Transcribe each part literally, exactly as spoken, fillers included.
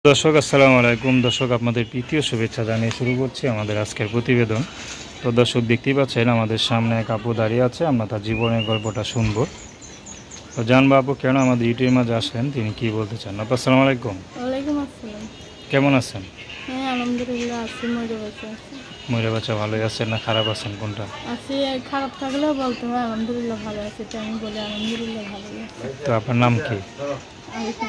দর্শক আসসালামু আলাইকুম। দর্শক আপনাদের তৃতীয় শুভেচ্ছা জানিয়ে শুরু করছি আমাদের আজকের প্রতিবেদন। তো দর্শক দেখতেই পাচ্ছেন আমাদের সামনে এক আপু দাঁড়িয়ে আছে, আমরা তার জীবনের গল্পটা শুনব। তো জানবো আপু কেন আমাদের ইউটিউবের মাঝে আসলেন, তিনি কি বলতে চান। আপু আসসালামু আলাইকুম। ওয়ালাইকুম আসসালাম। কেমন আছেন? হ্যাঁ আলহামদুলিল্লাহ আছি, মজা বাচ্চা আছি। ময়রা বাচ্চা ভালোই আছেন না খারাপ আছেন কোনটা? আছি, খারাপ থাকলেও বলতে হয় আলহামদুলিল্লাহ ভালো আছে, তো আমি বলি আলহামদুলিল্লাহ ভালো আছে। তো আপনার নাম কি? আলিফা।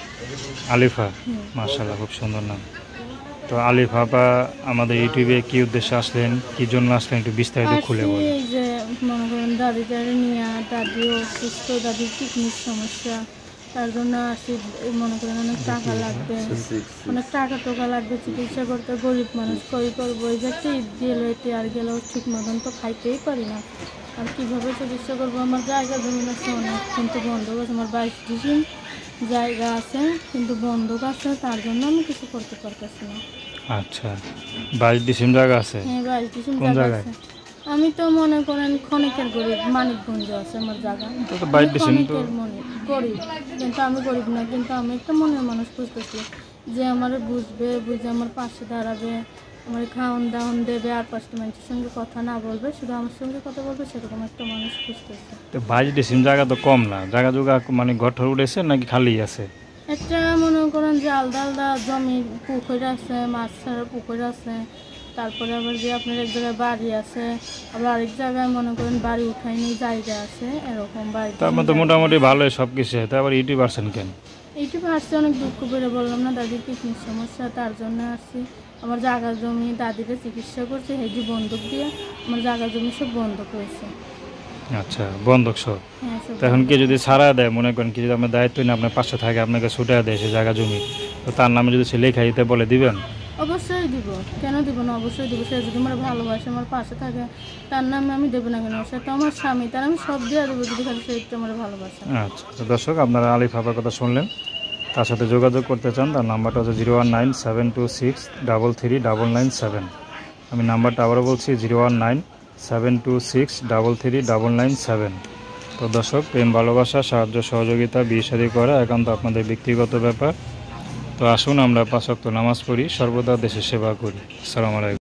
আলিফা, মাশাআল্লাহ খুব সুন্দর নাম। তো আলিফা আপা আমাদের ইউটিউবে কি উদ্দেশ্যে আসলেন, কি জন্য আসলেন, একটু বিস্তারিত খুলে আসছি বলেন। এই যে মনে করেন দাদি টাদি নিয়ে, দাদিও অসুস্থ, দাদির কিডনির সমস্যা, তার জন্য আসি। মনে করেন অনেক টাকা লাগবে, অনেক টাকা টোকা লাগবে চিকিৎসা করতে। গরিব মানুষ কই করবো, এই যে একটা ঈদ গেলে এতে আর গেলেও ঠিক মতন তো খাইতেই পারি না, আর কীভাবে চিকিৎসা করবো। আমার জায়গা জমি আছে অনেক, কিন্তু বন্ধক আছে। আমার বাইশ ডিসিম জায়গা আছে কিন্তু বন্ধক আছে, তার জন্য আমি কিছু করতে পারতেছি না। আচ্ছা, বাইশ ডিসিম জায়গা আছে? হ্যাঁ বাইশ ডিসিম কোন জায়গা জায়গায়? আছে। আমি তো মনে করেন ক্ষণিকের গরিব, মানিকগঞ্জ আছে আমার জায়গা। তো বাইশ ডিসিম তো ক্ষণিকের মনে গরিব, কিন্তু আমি গরিব না, কিন্তু আমি একটা মনের মানুষ খুঁজতেছি যে আমার বুঝবে, বুঝে আমার পাশে দাঁড়াবে, আমার খাওয়ান দাওয়ান দেবে, আর পাঁচটা মানুষের সঙ্গে কথা না বলবে, শুধু আমার সঙ্গে কথা বলবে, সেরকম একটা মানুষ খুঁজতেছে। তো বাইশ ডিসিম জায়গা তো কম না, জায়গা জুগা মানে গঠর উঠেছে নাকি খালি আছে? একটা মনে করেন যে আলদা আলদা জমি, পুকুর আছে, মাছ ছাড়ার পুকুর আছে, তারপরে আবার যে আপনার এক জায়গায় বাড়ি আছে, আবার আরেক জায়গায় মনে করেন বাড়ি উঠায়নি জায়গা আছে, এরকম বাড়ি। তার মধ্যে মোটামুটি ভালোই সব কিছু। তো আবার ইউটিউব আসছেন কেন? এইটুকু আসছে অনেক দুঃখ করে, বললাম না দাদির কিডনির সমস্যা, তার জন্য আসছি। আমার জায়গা জমি দাদিকে চিকিৎসা করছে, হেজি বন্ধক দিয়ে আমার জায়গা জমি সব বন্ধক হয়েছে। আচ্ছা, বন্ধক সব? হ্যাঁ সব। তো এখন কি যদি ছাড়া দেয়, মনে করেন কি যদি আপনার দায়িত্ব না আপনার পাশে থাকে, আপনাকে ছুটে দেয় সে জায়গা জমি, তো তার নামে যদি সে লেখা দিতে বলে দিবেন? অবশ্যই দিব, কেন দিব না, অবশ্যই দিব। সে যদি আমার ভালোবাসে, আমার পাশে থাকে, তার নামে আমি দেবো না কেন? সে তো আমার স্বামী, তার আমি সব দিয়ে দেবো যদি খালি সে একটু আমার ভালোবাসে। আচ্ছা, তো দর্শক আপনারা আলিফ আপার কথা শুনলেন। তার সাথে যোগাযোগ করতে চান, তার নাম্বারটা হচ্ছে zero one nine seven two six double three double nine seven. আমি নাম্বারটা আবারও বলছি, zero one nine seven two six double three double nine seven. তো দর্শক, প্রেম ভালোবাসা সাহায্য সহযোগিতা বিয়ে শাদী করা একান্ত আপনাদের ব্যক্তিগত ব্যাপার। তো আসুন আমরা পাঁচ ওয়াক্ত নামাজ পড়ি, সর্বদা দেশের সেবা করি। আসসালামু আলাইকুম।